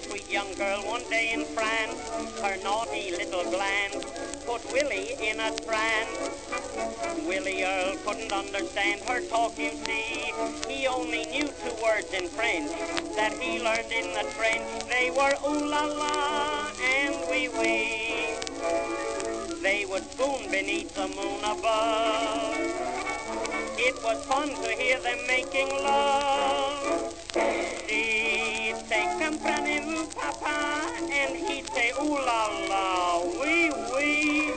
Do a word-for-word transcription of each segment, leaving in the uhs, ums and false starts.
sweet young girl one day in France. Her naughty little gland put Willie in a trance. Willie Earl couldn't understand her talk, you see. He only knew two words in French that he learned in the trench. They were ooh la la and wee wee. They would spoon beneath the moon above. It was fun to hear them making love. She'd say, comprenez-vous, papa? And he'd say, ooh la la, wee wee.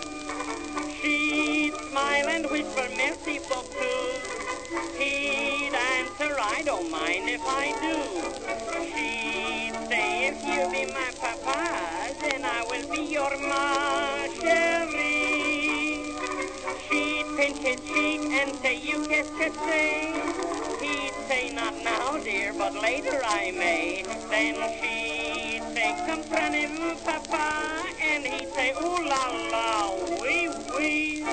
She'd smile and whisper, merci beaucoup. He'd answer, I don't mind if I do. She'd say, if you be my papa, then I will be your ma chérie. She'd pinch his cheek and say, you guess que say. He'd say, not now, dear, but later I may. Then she'd say, comprenez-vous, papa? And he'd say, ooh la la, wee wee.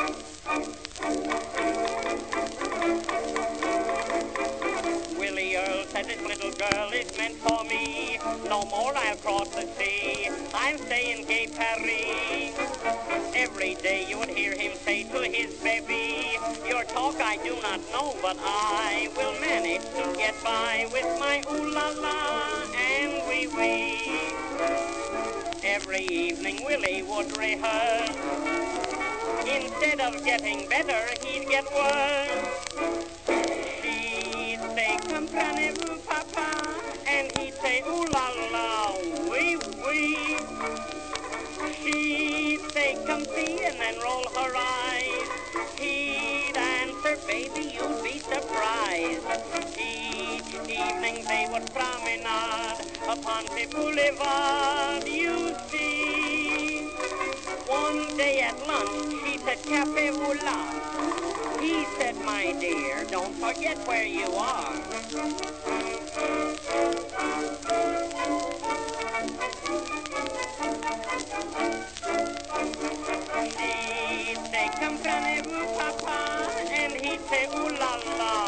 Willie Earl said, this little girl is meant for me. No more I'll cross the sea. I'll stay in Gay Paris. Every day you would hear him say to his baby, your talk I do not know, but I will manage to get by with my ooh la la and wee wee. Every evening Willie would rehearse. Instead of getting better, he'd get worse. She'd say, comprenez-vous, papa? And he'd say, ooh la la, wee wee. She'd say, come see, and then roll her eyes. He'd answer, baby, you'd be surprised. Each evening they would promenade upon the boulevard, you see. One day at lunch, she said, café voila. He said, my dear, don't forget where you are. She'd say, comprenez-vous, papa? And he'd say, ooh la la.